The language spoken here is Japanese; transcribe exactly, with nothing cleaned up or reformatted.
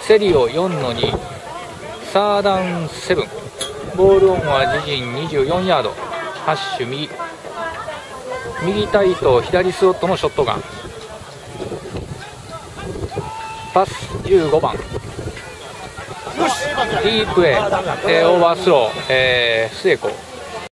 セリオよんのに、サーダンなな、ボールオンは自陣にじゅうよんヤード、ハッシュ右、右タイト左スロットのショットガン、パスじゅうごばん、ディープへ、えー、オーバースロー、えー、成功。